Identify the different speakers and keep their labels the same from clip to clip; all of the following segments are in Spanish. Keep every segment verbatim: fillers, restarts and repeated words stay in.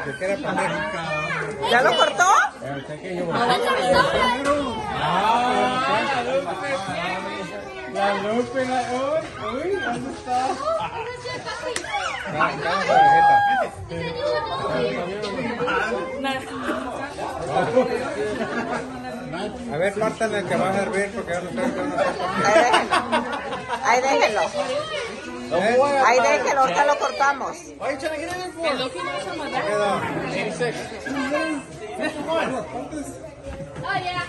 Speaker 1: ¿Ya lo cortó?
Speaker 2: La Lupe, la uy, ¿dónde está?
Speaker 3: A ver, pártanle que va a servir porque yo no sé.
Speaker 1: Ahí déjenlo. Ahí déjenlo, ahorita lo cortamos.
Speaker 4: Oh, yeah.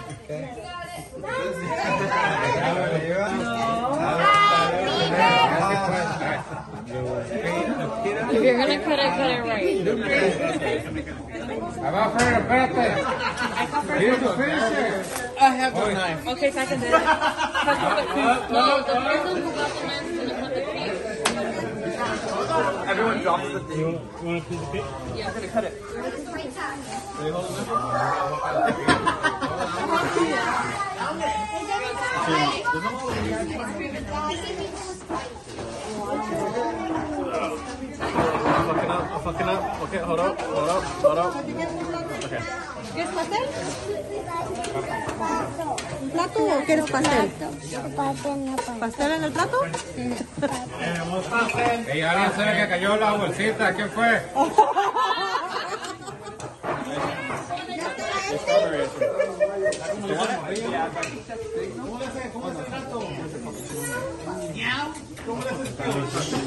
Speaker 5: If you're gonna cut it, cut it right.
Speaker 3: Espérate. Here's the finisher.
Speaker 2: I have no knife.
Speaker 5: Okay, so I can do it. No, the person who got the knife is gonna cut the cake.
Speaker 2: Everyone drops the thing. You want a piece of cake?
Speaker 5: Yeah.
Speaker 2: I'm gonna cut it. I'm fucking up, I'm fucking up. Okay, hold up, hold up, hold up. Okay.
Speaker 6: ¿Quieres pastel? ¿Un plato o quieres pastel? ¿Pastel en el plato?
Speaker 3: Y alguien sabe que cayó la bolsita. ¿Quién fue?
Speaker 2: ¿Cómo le haces?